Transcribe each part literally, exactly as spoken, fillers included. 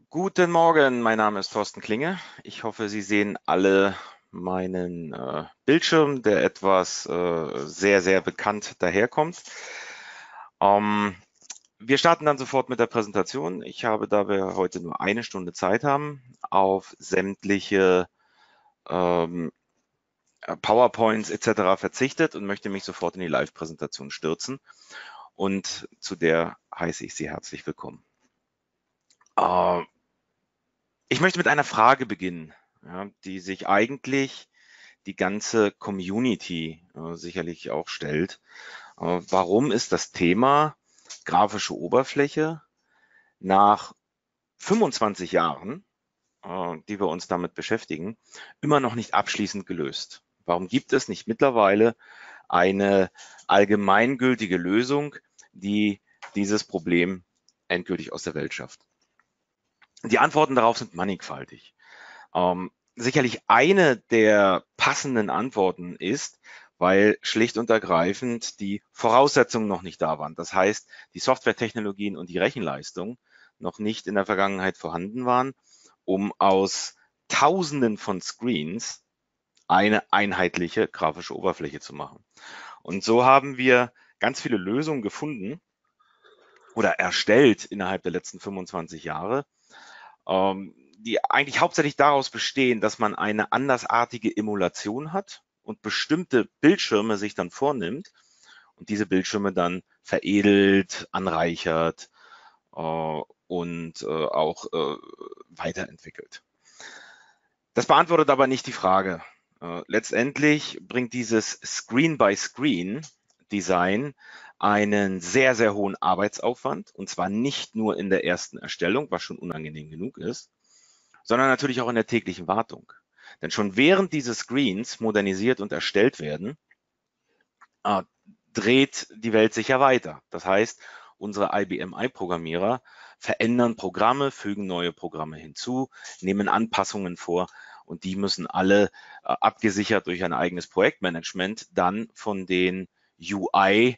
Guten Morgen, mein Name ist Thorsten Klinge. Ich hoffe, Sie sehen alle meinen äh, Bildschirm, der etwas äh, sehr, sehr bekannt daherkommt. Ähm, wir starten dann sofort mit der Präsentation. Ich habe, da wir heute nur eine Stunde Zeit haben, auf sämtliche ähm, PowerPoints et cetera verzichtet und möchte mich sofort in die Live-Präsentation stürzen. Und zu der heiße ich Sie herzlich willkommen. Äh, Ich möchte mit einer Frage beginnen, ja, die sich eigentlich die ganze Community äh, sicherlich auch stellt. Äh, warum ist das Thema grafische Oberfläche nach fünfundzwanzig Jahren, äh, die wir uns damit beschäftigen, immer noch nicht abschließend gelöst? Warum gibt es nicht mittlerweile eine allgemeingültige Lösung, die dieses Problem endgültig aus der Welt schafft? Die Antworten darauf sind mannigfaltig. Ähm, sicherlich eine der passenden Antworten ist, weil schlicht und ergreifend die Voraussetzungen noch nicht da waren. Das heißt, die Softwaretechnologien und die Rechenleistung noch nicht in der Vergangenheit vorhanden waren, um aus Tausenden von Screens eine einheitliche grafische Oberfläche zu machen. Und so haben wir ganz viele Lösungen gefunden oder erstellt innerhalb der letzten fünfundzwanzig Jahre, ähm, die eigentlich hauptsächlich daraus bestehen, dass man eine andersartige Emulation hat und bestimmte Bildschirme sich dann vornimmt und diese Bildschirme dann veredelt, anreichert äh, und äh, auch äh, weiterentwickelt. Das beantwortet aber nicht die Frage. Äh, letztendlich bringt dieses Screen-by-Screen-Design einen sehr, sehr hohen Arbeitsaufwand, und zwar nicht nur in der ersten Erstellung, was schon unangenehm genug ist, sondern natürlich auch in der täglichen Wartung. Denn schon während diese Screens modernisiert und erstellt werden, äh, dreht die Welt sich ja weiter. Das heißt, unsere I B M i-Programmierer verändern Programme, fügen neue Programme hinzu, nehmen Anpassungen vor, und die müssen alle äh, abgesichert durch ein eigenes Projektmanagement dann von den U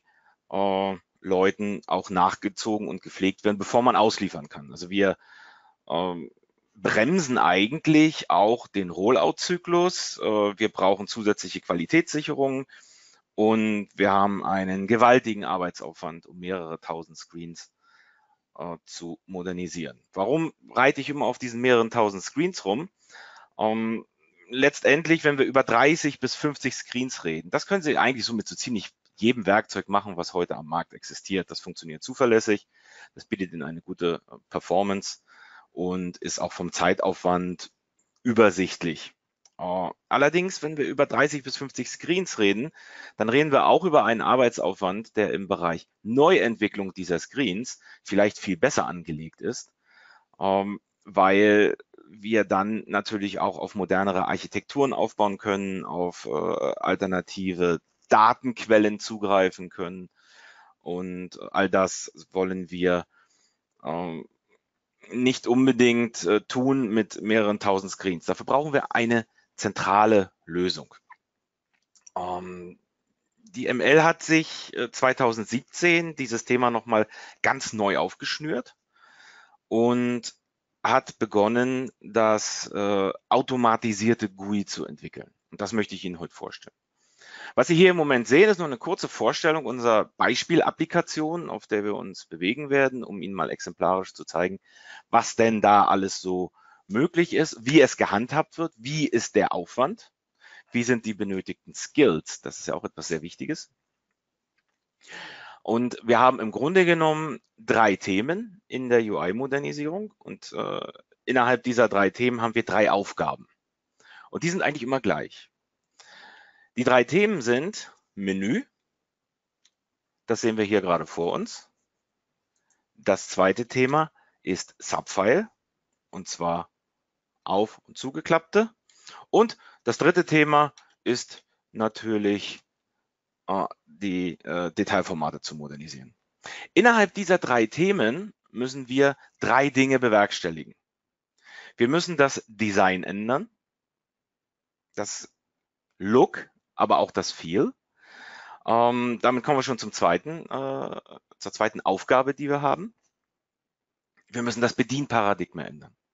I-Leuten äh, auch nachgezogen und gepflegt werden, bevor man ausliefern kann. Also wir ähm, bremsen eigentlich auch den Rollout-Zyklus. Äh, wir brauchen zusätzliche Qualitätssicherungen und wir haben einen gewaltigen Arbeitsaufwand, um mehrere tausend Screens äh, zu modernisieren. Warum reite ich immer auf diesen mehreren tausend Screens rum? Ähm, letztendlich, wenn wir über dreißig bis fünfzig Screens reden, das können Sie eigentlich so mit so ziemlich jedem Werkzeug machen, was heute am Markt existiert. Das funktioniert zuverlässig, das bietet Ihnen eine gute äh, Performance und ist auch vom Zeitaufwand übersichtlich. Äh, allerdings, wenn wir über dreißig bis fünfzig Screens reden, dann reden wir auch über einen Arbeitsaufwand, der im Bereich Neuentwicklung dieser Screens vielleicht viel besser angelegt ist, ähm, weil wir dann natürlich auch auf modernere Architekturen aufbauen können, auf äh, alternative Datenquellen zugreifen können. Und all das wollen wir ähm, nicht unbedingt äh, tun mit mehreren tausend Screens. Dafür brauchen wir eine zentrale Lösung. Ähm, die M L hat sich äh, zweitausendsiebzehn dieses Thema nochmal ganz neu aufgeschnürt und hat begonnen, das äh, automatisierte G U I zu entwickeln. Und das möchte ich Ihnen heute vorstellen. Was Sie hier im Moment sehen, ist nur eine kurze Vorstellung unserer Beispielapplikation, auf der wir uns bewegen werden, um Ihnen mal exemplarisch zu zeigen, was denn da alles so möglich ist, wie es gehandhabt wird, wie ist der Aufwand, wie sind die benötigten Skills. Das ist ja auch etwas sehr Wichtiges. Und wir haben im Grunde genommen drei Themen in der U I-Modernisierung, und äh, innerhalb dieser drei Themen haben wir drei Aufgaben. Und die sind eigentlich immer gleich. Die drei Themen sind Menü, das sehen wir hier gerade vor uns. Das zweite Thema ist Subfile, und zwar auf- und zugeklappte. Und das dritte Thema ist natürlich äh, die äh, Detailformate zu modernisieren. Innerhalb dieser drei Themen müssen wir drei Dinge bewerkstelligen. Wir müssen das Design ändern, das Look, aber auch das Feel. Ähm, damit kommen wir schon zum zweiten, äh, zur zweiten Aufgabe, die wir haben. Wir müssen das Bedienparadigma ändern.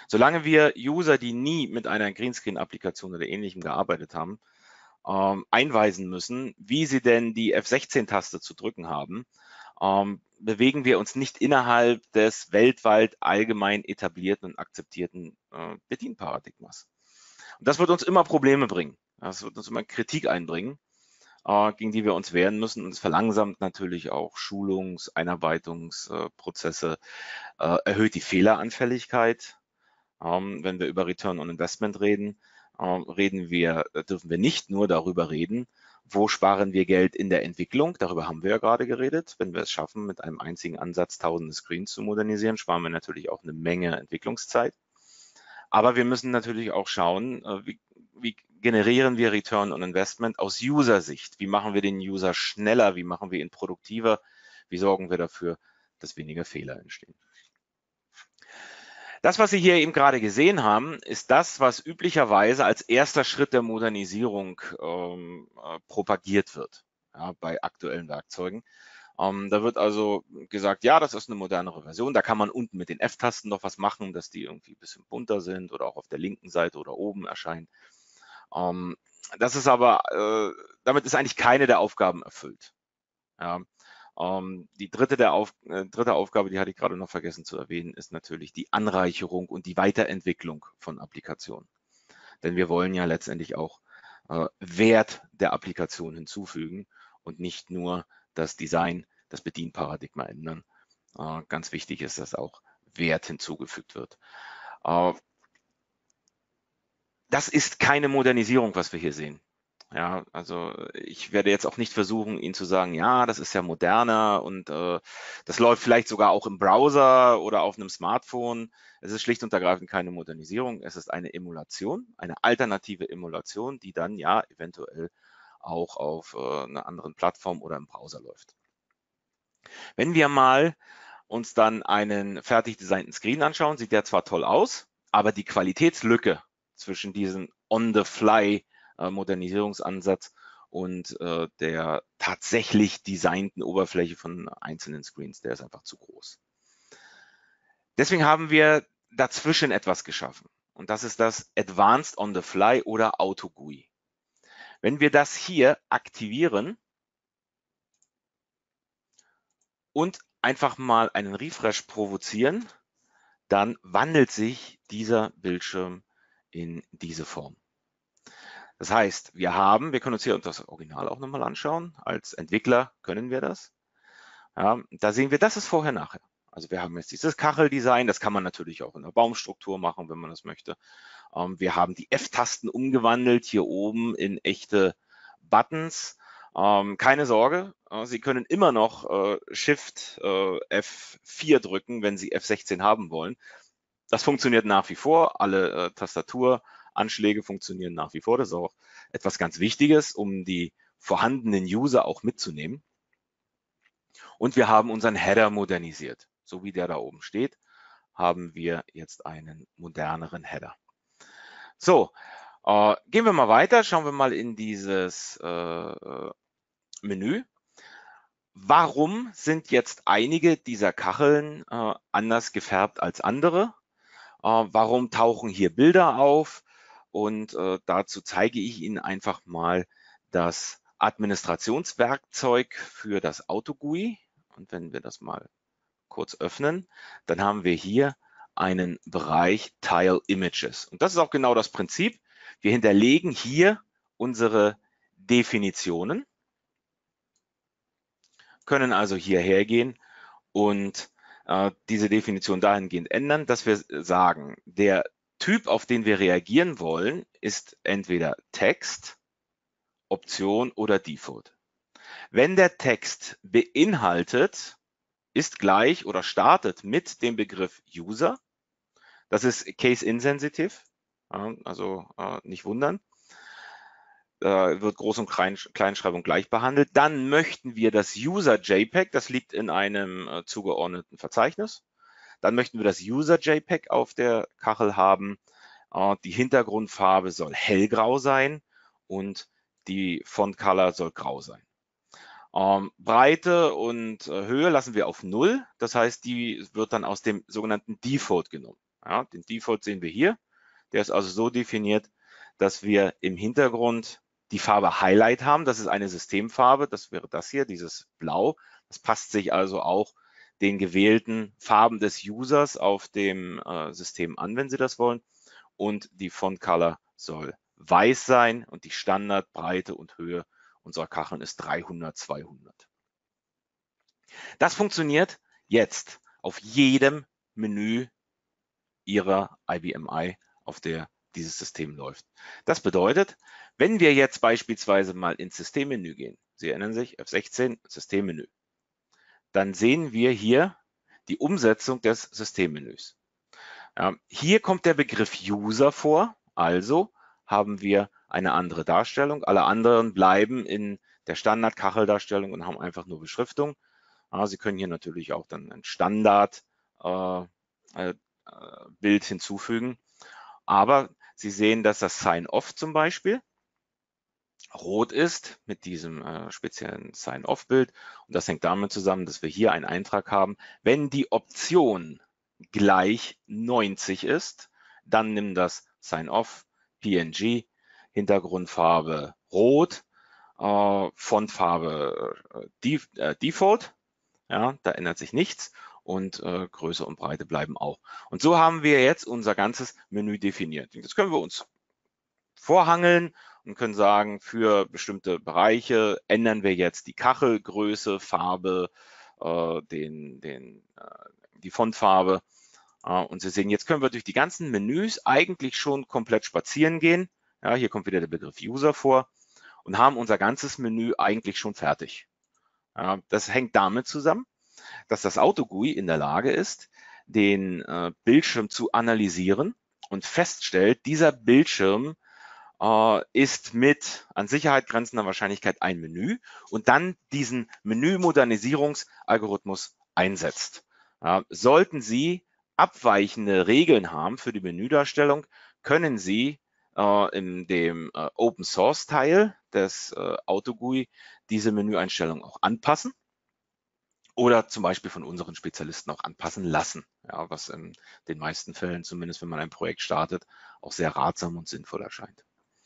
Solange wir User, die nie mit einer Greenscreen-Applikation oder Ähnlichem gearbeitet haben, ähm, einweisen müssen, wie sie denn die F sechzehn Taste zu drücken haben, ähm, bewegen wir uns nicht innerhalb des weltweit allgemein etablierten und akzeptierten äh, Bedienparadigmas. Und das wird uns immer Probleme bringen. Das wird uns immer Kritik einbringen, äh, gegen die wir uns wehren müssen. Und es verlangsamt natürlich auch Schulungs-, Einarbeitungsprozesse, äh, erhöht die Fehleranfälligkeit. Ähm, wenn wir über Return on Investment reden, ähm, reden wir, dürfen wir nicht nur darüber reden, wo sparen wir Geld in der Entwicklung, darüber haben wir ja gerade geredet. Wenn wir es schaffen, mit einem einzigen Ansatz tausende Screens zu modernisieren, sparen wir natürlich auch eine Menge Entwicklungszeit. Aber wir müssen natürlich auch schauen, wie, wie generieren wir Return on Investment aus User-Sicht? Wie machen wir den User schneller? Wie machen wir ihn produktiver? Wie sorgen wir dafür, dass weniger Fehler entstehen? Das, was Sie hier eben gerade gesehen haben, ist das, was üblicherweise als erster Schritt der Modernisierung ähm, äh, propagiert wird, ja, bei aktuellen Werkzeugen. Ähm, da wird also gesagt, ja, das ist eine modernere Version. Da kann man unten mit den F-Tasten noch was machen, dass die irgendwie ein bisschen bunter sind oder auch auf der linken Seite oder oben erscheinen. Ähm, das ist aber, äh, damit ist eigentlich keine der Aufgaben erfüllt. Ja. Ähm, die dritte, der Auf, äh, dritte Aufgabe, die hatte ich gerade noch vergessen zu erwähnen, ist natürlich die Anreicherung und die Weiterentwicklung von Applikationen. Denn wir wollen ja letztendlich auch äh, Wert der Applikation hinzufügen und nicht nur das Design, das Bedienparadigma ändern. Äh, ganz wichtig ist, dass auch Wert hinzugefügt wird. Äh, das ist keine Modernisierung, was wir hier sehen. Ja, also ich werde jetzt auch nicht versuchen, Ihnen zu sagen, ja, das ist ja moderner und äh, das läuft vielleicht sogar auch im Browser oder auf einem Smartphone. Es ist schlicht und ergreifend keine Modernisierung. Es ist eine Emulation, eine alternative Emulation, die dann ja eventuell auch auf äh, einer anderen Plattform oder im Browser läuft. Wenn wir mal uns dann einen fertig designten Screen anschauen, sieht der zwar toll aus, aber die Qualitätslücke zwischen diesem On-the-Fly äh, Modernisierungsansatz und äh, der tatsächlich designten Oberfläche von einzelnen Screens, der ist einfach zu groß. Deswegen haben wir dazwischen etwas geschaffen. Und das ist das Advanced On-the-Fly oder Auto G U I. Wenn wir das hier aktivieren und einfach mal einen Refresh provozieren, dann wandelt sich dieser Bildschirm in diese Form. Das heißt, wir haben, wir können uns hier das Original auch nochmal anschauen. Als Entwickler können wir das. Ja, da sehen wir, das ist vorher, nachher. Also wir haben jetzt dieses Kacheldesign, das kann man natürlich auch in der Baumstruktur machen, wenn man das möchte. Ähm, wir haben die F-Tasten umgewandelt, hier oben in echte Buttons. Ähm, keine Sorge, äh, Sie können immer noch äh, Shift äh, F vier drücken, wenn Sie F sechzehn haben wollen. Das funktioniert nach wie vor. Alle äh, Tastaturanschläge funktionieren nach wie vor. Das ist auch etwas ganz Wichtiges, um die vorhandenen User auch mitzunehmen. Und wir haben unseren Header modernisiert. So wie der da oben steht, haben wir jetzt einen moderneren Header. So, äh, gehen wir mal weiter. Schauen wir mal in dieses äh, Menü. Warum sind jetzt einige dieser Kacheln äh, anders gefärbt als andere? Äh, warum tauchen hier Bilder auf? Und äh, dazu zeige ich Ihnen einfach mal das Administrationswerkzeug für das Auto G U I. Und wenn wir das mal kurz öffnen, dann haben wir hier einen Bereich Tile Images. Und das ist auch genau das Prinzip. Wir hinterlegen hier unsere Definitionen, können also hierher gehen und äh, diese Definition dahingehend ändern, dass wir sagen, der Typ, auf den wir reagieren wollen, ist entweder Text, Option oder Default. Wenn der Text beinhaltet, ist gleich oder startet mit dem Begriff User, das ist case insensitive, also äh, nicht wundern, äh, wird Groß- und Klein Kleinschreibung gleich behandelt. Dann möchten wir das User JPEG, das liegt in einem äh, zugeordneten Verzeichnis. Dann möchten wir das User JPEG auf der Kachel haben. Äh, die Hintergrundfarbe soll hellgrau sein und die Font Color soll grau sein. Ähm, Breite und äh, Höhe lassen wir auf null. Das heißt, die wird dann aus dem sogenannten Default genommen. Ja, den Default sehen wir hier. Der ist also so definiert, dass wir im Hintergrund die Farbe Highlight haben. Das ist eine Systemfarbe. Das wäre das hier, dieses Blau. Das passt sich also auch den gewählten Farben des Users auf dem äh, System an, wenn Sie das wollen. Und die Font Color soll weiß sein und die Standardbreite und Höhe unserer Kacheln ist dreihundert, zweihundert. Das funktioniert jetzt auf jedem Menü Ihrer I B M I, auf der dieses System läuft. Das bedeutet, wenn wir jetzt beispielsweise mal ins Systemmenü gehen, Sie erinnern sich, F sechzehn, Systemmenü, dann sehen wir hier die Umsetzung des Systemmenüs. Ja, hier kommt der Begriff User vor, also haben wir eine andere Darstellung. Alle anderen bleiben in der Standard-Kacheldarstellung und haben einfach nur Beschriftung. Ja, Sie können hier natürlich auch dann ein Standard äh, äh, Bild hinzufügen. Aber Sie sehen, dass das Sign-Off zum Beispiel rot ist mit diesem äh, speziellen Sign-Off-Bild. Und das hängt damit zusammen, dass wir hier einen Eintrag haben. Wenn die Option gleich neunzig ist, dann nimm das Sign-Off, P N G, Hintergrundfarbe rot, äh, Fontfarbe äh, äh, Default. Ja, da ändert sich nichts und äh, Größe und Breite bleiben auch. Und so haben wir jetzt unser ganzes Menü definiert. Jetzt können wir uns vorhangeln und können sagen, für bestimmte Bereiche ändern wir jetzt die Kachelgröße, Farbe, äh, den, den, äh, die Fontfarbe. Äh, und Sie sehen, jetzt können wir durch die ganzen Menüs eigentlich schon komplett spazieren gehen. Ja, hier kommt wieder der Begriff User vor und haben unser ganzes Menü eigentlich schon fertig. Ja, das hängt damit zusammen, dass das Auto-G U I in der Lage ist, den äh, Bildschirm zu analysieren und feststellt, dieser Bildschirm äh, ist mit an Sicherheit grenzender Wahrscheinlichkeit ein Menü und dann diesen Menü-Modernisierungsalgorithmus einsetzt. Ja, sollten Sie abweichende Regeln haben für die Menüdarstellung, können Sie äh, in dem äh, Open Source Teil des äh, Auto-G U I diese Menüeinstellung auch anpassen oder zum Beispiel von unseren Spezialisten auch anpassen lassen, ja, was in den meisten Fällen, zumindest wenn man ein Projekt startet, auch sehr ratsam und sinnvoll erscheint.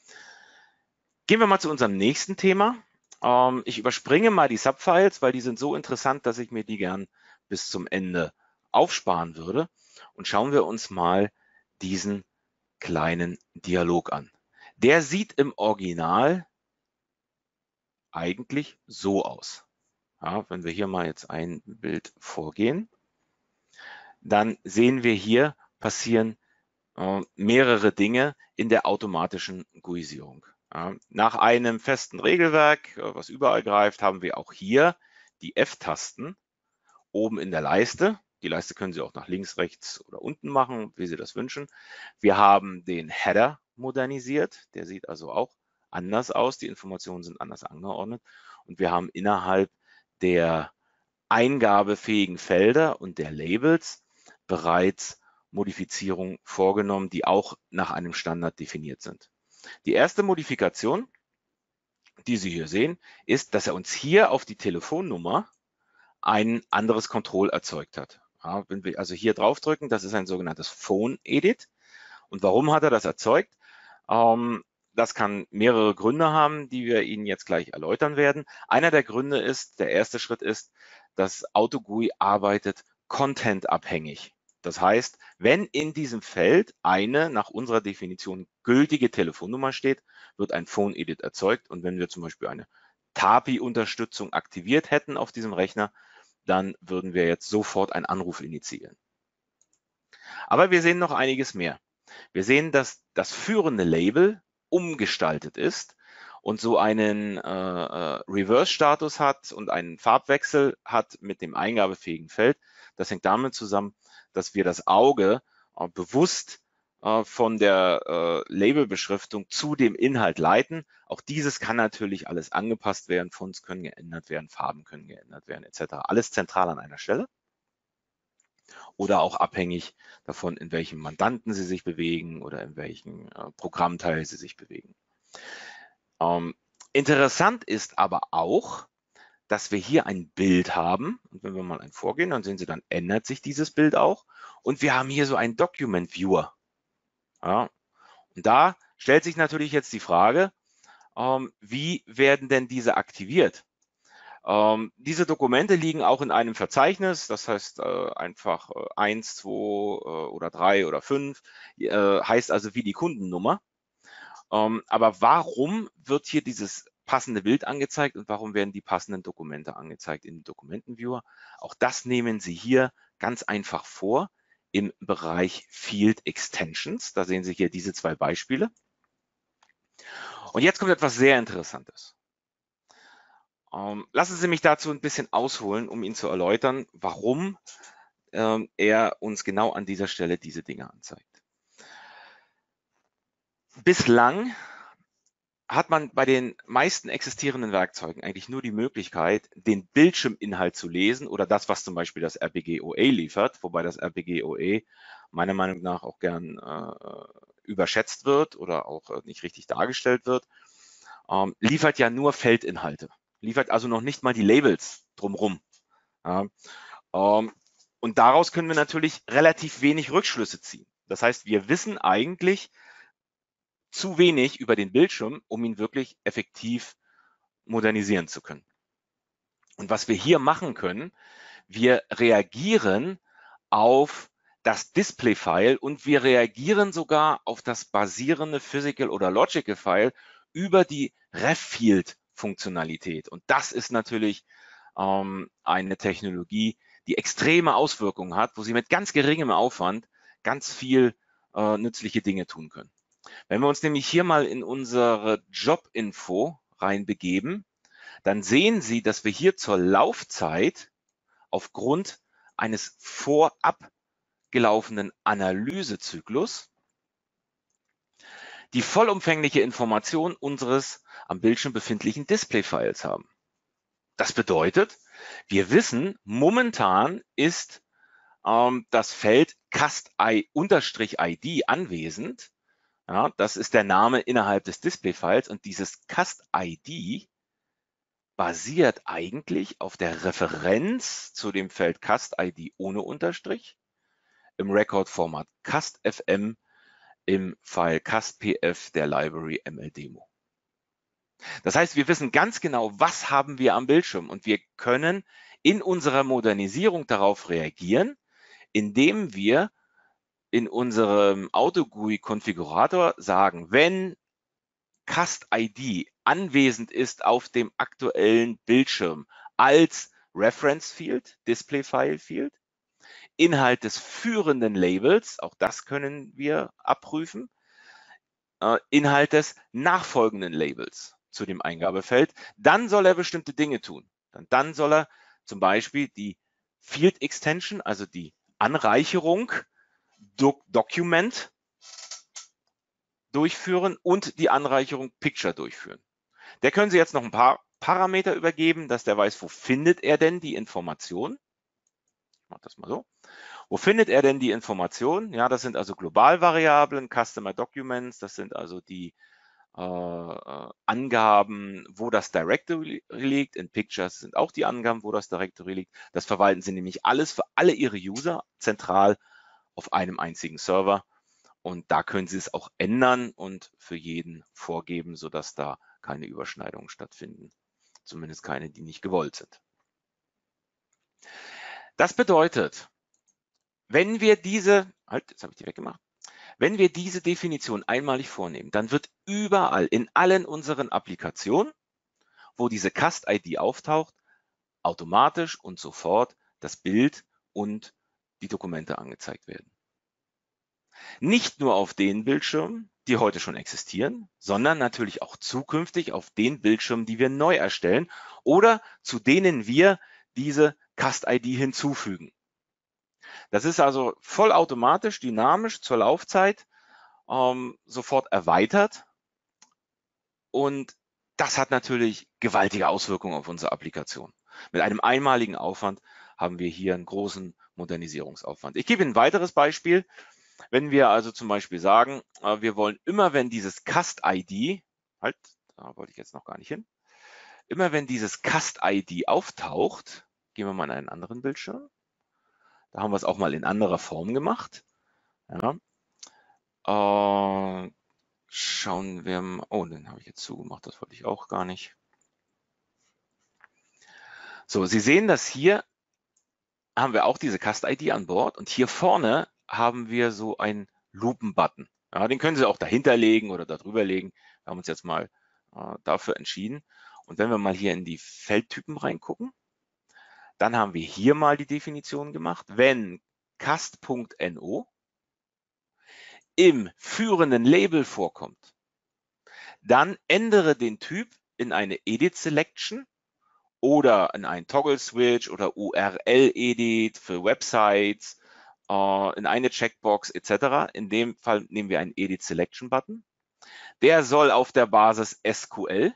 Gehen wir mal zu unserem nächsten Thema. Ähm, ich überspringe mal die Subfiles, weil die sind so interessant, dass ich mir die gern bis zum Ende aufsparen würde. Und schauen wir uns mal diesen kleinen Dialog an. Der sieht im Original eigentlich so aus. Ja, wenn wir hier mal jetzt ein Bild vorgehen, dann sehen wir hier passieren äh, mehrere Dinge in der automatischen GUIsierung. Ja, nach einem festen Regelwerk, äh, was überall greift, haben wir auch hier die F-Tasten oben in der Leiste. Die Leiste können Sie auch nach links, rechts oder unten machen, wie Sie das wünschen. Wir haben den Header modernisiert, der sieht also auch anders aus. Die Informationen sind anders angeordnet. Und wir haben innerhalb der eingabefähigen Felder und der Labels bereits Modifizierungen vorgenommen, die auch nach einem Standard definiert sind. Die erste Modifikation, die Sie hier sehen, ist, dass er uns hier auf die Telefonnummer ein anderes Control erzeugt hat. Ja, wenn wir also hier draufdrücken, das ist ein sogenanntes Phone Edit. Und warum hat er das erzeugt? Ähm, das kann mehrere Gründe haben, die wir Ihnen jetzt gleich erläutern werden. Einer der Gründe ist, der erste Schritt ist, das Auto-G U I arbeitet contentabhängig. Das heißt, wenn in diesem Feld eine nach unserer Definition gültige Telefonnummer steht, wird ein Phone Edit erzeugt. Und wenn wir zum Beispiel eine T A P I-Unterstützung aktiviert hätten auf diesem Rechner, dann würden wir jetzt sofort einen Anruf initiieren. Aber wir sehen noch einiges mehr. Wir sehen, dass das führende Label umgestaltet ist und so einen äh, Reverse-Status hat und einen Farbwechsel hat mit dem eingabefähigen Feld. Das hängt damit zusammen, dass wir das Auge äh, bewusst äh, von der äh, Labelbeschriftung zu dem Inhalt leiten. Auch dieses kann natürlich alles angepasst werden, Fonts können geändert werden, Farben können geändert werden, et cetera. Alles zentral an einer Stelle. Oder auch abhängig davon, in welchem Mandanten Sie sich bewegen oder in welchem äh, Programmteil Sie sich bewegen. Ähm, interessant ist aber auch, dass wir hier ein Bild haben. Und wenn wir mal ein vorgehen, dann sehen Sie, dann ändert sich dieses Bild auch. Und wir haben hier so einen Document Viewer. Ja. Und da stellt sich natürlich jetzt die Frage, ähm, wie werden denn diese aktiviert? Ähm, diese Dokumente liegen auch in einem Verzeichnis, das heißt äh, einfach äh, eins, zwei äh, oder drei oder fünf, äh, heißt also wie die Kundennummer. Ähm, aber warum wird hier dieses passende Bild angezeigt und warum werden die passenden Dokumente angezeigt in den Dokumentenviewer? Auch das nehmen Sie hier ganz einfach vor im Bereich Field Extensions. Da sehen Sie hier diese zwei Beispiele. Und jetzt kommt etwas sehr Interessantes. Ähm, lassen Sie mich dazu ein bisschen ausholen, um Ihnen zu erläutern, warum ähm, er uns genau an dieser Stelle diese Dinge anzeigt. Bislang hat man bei den meisten existierenden Werkzeugen eigentlich nur die Möglichkeit, den Bildschirminhalt zu lesen oder das, was zum Beispiel das R P G O A liefert, wobei das R P G O A meiner Meinung nach auch gern äh, überschätzt wird oder auch äh, nicht richtig dargestellt wird, ähm, liefert ja nur Feldinhalte, liefert also noch nicht mal die Labels drumherum. Ja, ähm, und daraus können wir natürlich relativ wenig Rückschlüsse ziehen. Das heißt, wir wissen eigentlich zu wenig über den Bildschirm, um ihn wirklich effektiv modernisieren zu können. Und was wir hier machen können, wir reagieren auf das Display-File und wir reagieren sogar auf das basierende Physical oder Logical File über die Ref-Field-Funktionalität. Und das ist natürlich ähm, eine Technologie, die extreme Auswirkungen hat, wo Sie mit ganz geringem Aufwand ganz viel äh, nützliche Dinge tun können. Wenn wir uns nämlich hier mal in unsere Jobinfo reinbegeben, dann sehen Sie, dass wir hier zur Laufzeit aufgrund eines vorab gelaufenen Analysezyklus die vollumfängliche Information unseres am Bildschirm befindlichen Display-Files haben. Das bedeutet, wir wissen, momentan ist ähm, das Feld cast-I D anwesend. Ja, das ist der Name innerhalb des Display-Files und dieses cast-I D basiert eigentlich auf der Referenz zu dem Feld cast-I D ohne Unterstrich im Record-Format cast.fm im File cast.pf der Library M L Demo. Das heißt, wir wissen ganz genau, was haben wir am Bildschirm und wir können in unserer Modernisierung darauf reagieren, indem wir in unserem Auto-G U I-Konfigurator sagen, wenn cast-I D anwesend ist auf dem aktuellen Bildschirm als Reference Field, Display File Field, Inhalt des führenden Labels, auch das können wir abprüfen, äh, Inhalt des nachfolgenden Labels zu dem Eingabefeld, dann soll er bestimmte Dinge tun. Dann, dann soll er zum Beispiel die Field Extension, also die Anreicherung, Doc Document durchführen und die Anreicherung Picture durchführen. Der können Sie jetzt noch ein paar Parameter übergeben, dass der weiß, wo findet er denn die Information. Ich mache das mal so. Wo findet er denn die Information? Ja, das sind also Globalvariablen, Customer Documents, das sind also die äh, Angaben, wo das Directory liegt. In Pictures sind auch die Angaben, wo das Directory liegt. Das verwalten Sie nämlich alles für alle Ihre User zentral auf einem einzigen Server. Und da können Sie es auch ändern und für jeden vorgeben, sodass da keine Überschneidungen stattfinden. Zumindest keine, die nicht gewollt sind. Das bedeutet, wenn wir diese, halt, jetzt habe ich die weggemacht, wenn wir diese Definition einmalig vornehmen, dann wird überall in allen unseren Applikationen, wo diese cast-I D auftaucht, automatisch und sofort das Bild und die Dokumente angezeigt werden. Nicht nur auf den Bildschirmen, die heute schon existieren, sondern natürlich auch zukünftig auf den Bildschirmen, die wir neu erstellen oder zu denen wir diese cast-I D hinzufügen. Das ist also vollautomatisch, dynamisch zur Laufzeit ähm, sofort erweitert und das hat natürlich gewaltige Auswirkungen auf unsere Applikation. Mit einem einmaligen Aufwand haben wir hier einen großen Modernisierungsaufwand. Ich gebe Ihnen ein weiteres Beispiel. Wenn wir also zum Beispiel sagen, wir wollen immer, wenn dieses cast-I D, halt, da wollte ich jetzt noch gar nicht hin, immer wenn dieses Cast-I D auftaucht, gehen wir mal in einen anderen Bildschirm. Da haben wir es auch mal in anderer Form gemacht. Ja. Äh, schauen wir mal. Oh, den habe ich jetzt zugemacht, das wollte ich auch gar nicht. So, Sie sehen, dass hier haben wir auch diese Cast-I D an Bord und hier vorne haben wir so einen Lupen-Button. Ja, den können Sie auch dahinter legen oder darüber legen. Wir haben uns jetzt mal äh, dafür entschieden. Und wenn wir mal hier in die Feldtypen reingucken, dann haben wir hier mal die Definition gemacht. Wenn cast.no im führenden Label vorkommt, dann ändere den Typ in eine Edit Selection oder in einen Toggle Switch oder U R L Edit für Websites, äh, in eine Checkbox et cetera. In dem Fall nehmen wir einen Edit Selection Button. Der soll auf der Basis S Q L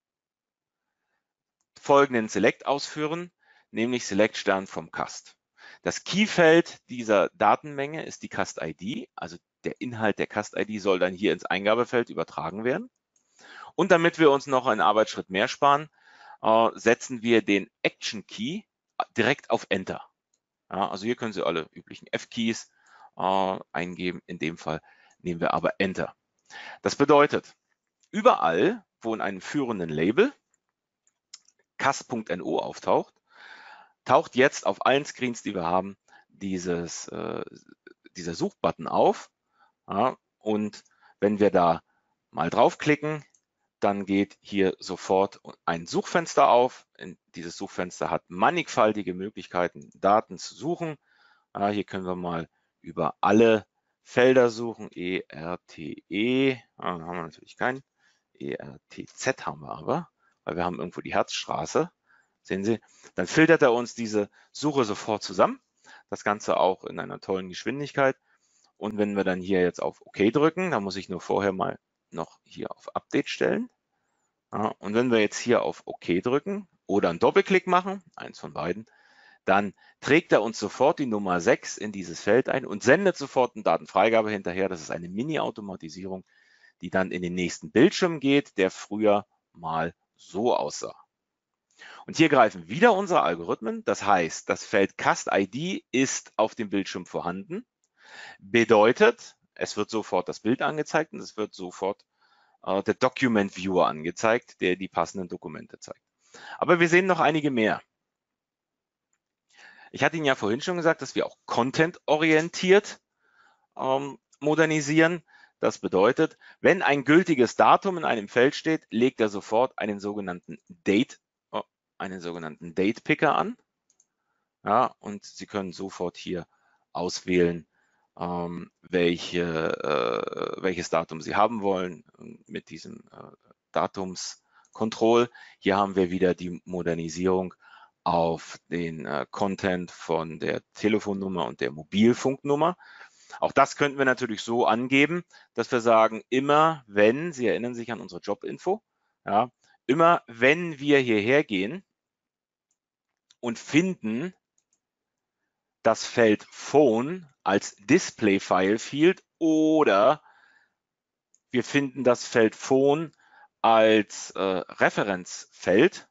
folgenden Select ausführen, nämlich Select Stern vom Cast. Das Keyfeld dieser Datenmenge ist die Cast-I D, also der Inhalt der Cast-I D soll dann hier ins Eingabefeld übertragen werden. Und damit wir uns noch einen Arbeitsschritt mehr sparen, äh, setzen wir den Action Key direkt auf Enter. Ja, also hier können Sie alle üblichen F-Keys äh, eingeben. In dem Fall nehmen wir aber Enter. Das bedeutet, überall, wo in einem führenden Label cast.no auftaucht, taucht jetzt auf allen Screens, die wir haben, dieses, äh, dieser Suchbutton auf. Ja, und wenn wir da mal draufklicken, dann geht hier sofort ein Suchfenster auf. Dieses Suchfenster hat mannigfaltige Möglichkeiten, Daten zu suchen. Ja, hier können wir mal über alle Felder suchen. E R T E, ah, da haben wir natürlich keinen. E R T Z haben wir aber, weil wir haben irgendwo die Herzstraße. Sehen Sie, dann filtert er uns diese Suche sofort zusammen. Das Ganze auch in einer tollen Geschwindigkeit. Und wenn wir dann hier jetzt auf OK drücken, dann muss ich nur vorher mal noch hier auf Update stellen. Ja, und wenn wir jetzt hier auf OK drücken oder einen Doppelklick machen, eins von beiden, dann trägt er uns sofort die Nummer sechs in dieses Feld ein und sendet sofort eine Datenfreigabe hinterher. Das ist eine Mini-Automatisierung, die dann in den nächsten Bildschirm geht, der früher mal so aussah. Und hier greifen wieder unsere Algorithmen. Das heißt, das Feld Cast-I D ist auf dem Bildschirm vorhanden. Bedeutet, es wird sofort das Bild angezeigt und es wird sofort äh, der Document Viewer angezeigt, der die passenden Dokumente zeigt. Aber wir sehen noch einige mehr. Ich hatte Ihnen ja vorhin schon gesagt, dass wir auch content-orientiert ähm, modernisieren. Das bedeutet, wenn ein gültiges Datum in einem Feld steht, legt er sofort einen sogenannten Date, oh, einen sogenannten Date Picker an. Ja, und Sie können sofort hier auswählen, ähm, welche, äh, welches Datum Sie haben wollen mit diesem äh, Datumscontrol. Hier haben wir wieder die Modernisierung auf den äh, Content von der Telefonnummer und der Mobilfunknummer. Auch das könnten wir natürlich so angeben, dass wir sagen, immer wenn, Sie erinnern sich an unsere Jobinfo, ja, immer wenn wir hierher gehen und finden das Feld Phone als Display-File-Field oder wir finden das Feld Phone als äh, Referenzfeld,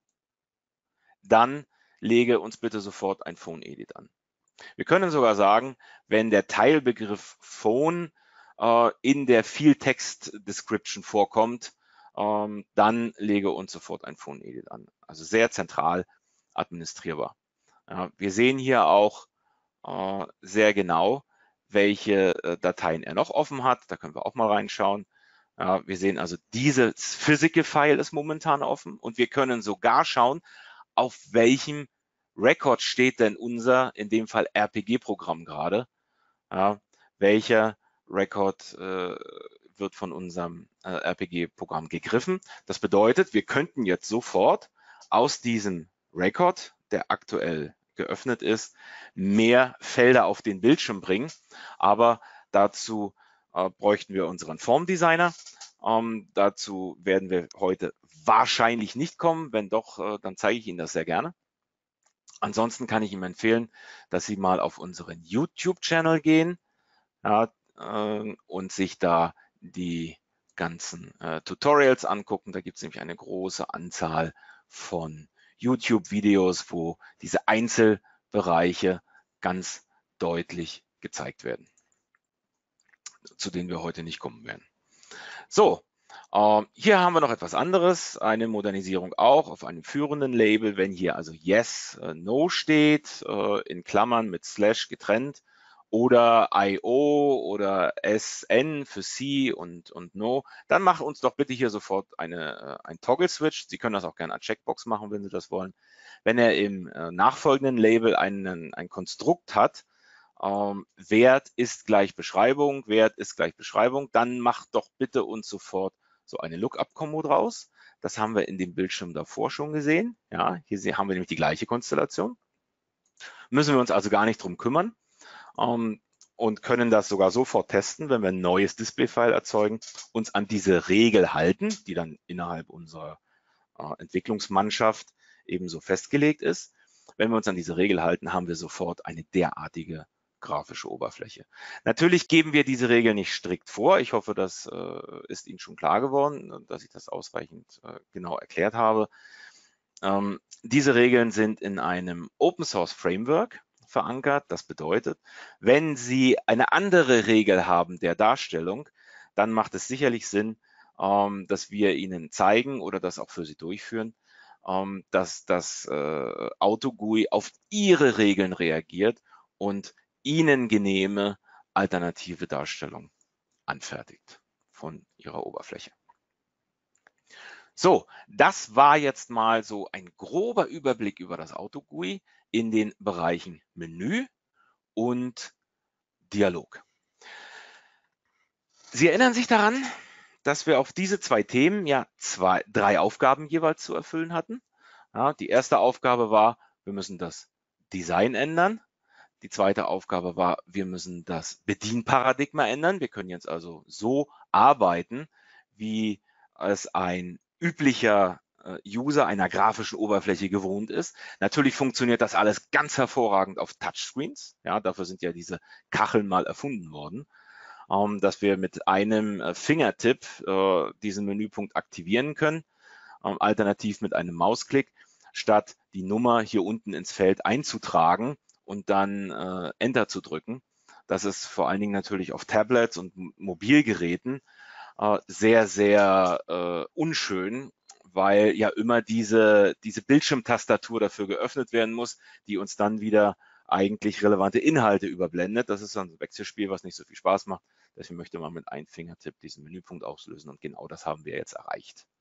dann lege uns bitte sofort ein Phone-Edit an. Wir können sogar sagen, wenn der Teilbegriff Phone äh, in der Field-Text-Description vorkommt, ähm, dann lege uns sofort ein Phone-Edit an. Also sehr zentral administrierbar. Ja, wir sehen hier auch äh, sehr genau, welche äh, Dateien er noch offen hat. Da können wir auch mal reinschauen. Ja, wir sehen also, dieses Physical-File ist momentan offen und wir können sogar schauen, auf welchem Record steht denn unser, in dem Fall R P G-Programm gerade. Ja, welcher Record äh, wird von unserem äh, R P G-Programm gegriffen. Das bedeutet, wir könnten jetzt sofort aus diesem Record, der aktuell geöffnet ist, mehr Felder auf den Bildschirm bringen. Aber dazu äh, bräuchten wir unseren Formdesigner. Ähm, dazu werden wir heute wahrscheinlich nicht kommen. Wenn doch, äh, dann zeige ich Ihnen das sehr gerne. Ansonsten kann ich Ihnen empfehlen, dass Sie mal auf unseren YouTube-Channel gehen, ja, äh, und sich da die ganzen äh, Tutorials angucken. Da gibt es nämlich eine große Anzahl von YouTube-Videos, wo diese Einzelbereiche ganz deutlich gezeigt werden, zu denen wir heute nicht kommen werden. So, äh, hier haben wir noch etwas anderes, eine Modernisierung auch auf einem führenden Label. Wenn hier also Yes, äh, No steht, äh, in Klammern mit Slash getrennt, oder I O oder S N für C und, und No, dann macht uns doch bitte hier sofort eine, ein Toggle-Switch. Sie können das auch gerne als Checkbox machen, wenn Sie das wollen. Wenn er im äh, nachfolgenden Label einen, ein Konstrukt hat, ähm, Wert ist gleich Beschreibung, Wert ist gleich Beschreibung, dann macht doch bitte uns sofort so eine Lookup-Kombo draus. Das haben wir in dem Bildschirm davor schon gesehen. Ja, hier haben wir nämlich die gleiche Konstellation. Müssen wir uns also gar nicht drum kümmern. Um, und können das sogar sofort testen, wenn wir ein neues Display-File erzeugen, uns an diese Regel halten, die dann innerhalb unserer äh, Entwicklungsmannschaft ebenso festgelegt ist. Wenn wir uns an diese Regel halten, haben wir sofort eine derartige grafische Oberfläche. Natürlich geben wir diese Regel nicht strikt vor. Ich hoffe, das äh, ist Ihnen schon klar geworden, dass ich das ausreichend äh, genau erklärt habe. Ähm, diese Regeln sind in einem Open Source Framework verankert. Das bedeutet, wenn Sie eine andere Regel haben der Darstellung, dann macht es sicherlich Sinn, ähm, dass wir Ihnen zeigen oder das auch für Sie durchführen, ähm, dass das äh, AutoG U I auf Ihre Regeln reagiert und Ihnen genehme alternative Darstellung anfertigt von Ihrer Oberfläche. So, das war jetzt mal so ein grober Überblick über das AutoG U I in den Bereichen Menü und Dialog. Sie erinnern sich daran, dass wir auf diese zwei Themen ja zwei, drei Aufgaben jeweils zu erfüllen hatten. Ja, die erste Aufgabe war, wir müssen das Design ändern. Die zweite Aufgabe war, wir müssen das Bedienparadigma ändern. Wir können jetzt also so arbeiten, wie es ein üblicher User einer grafischen Oberfläche gewohnt ist. Natürlich funktioniert das alles ganz hervorragend auf Touchscreens. Ja, dafür sind ja diese Kacheln mal erfunden worden, ähm, dass wir mit einem Fingertipp äh, diesen Menüpunkt aktivieren können, ähm, alternativ mit einem Mausklick, statt die Nummer hier unten ins Feld einzutragen und dann äh, Enter zu drücken. Das ist vor allen Dingen natürlich auf Tablets und Mobilgeräten äh, sehr, sehr äh, unschön, weil ja immer diese, diese Bildschirmtastatur dafür geöffnet werden muss, die uns dann wieder eigentlich relevante Inhalte überblendet. Das ist dann ein Wechselspiel, was nicht so viel Spaß macht. Deswegen möchte man mit einem Fingertipp diesen Menüpunkt auslösen und genau das haben wir jetzt erreicht.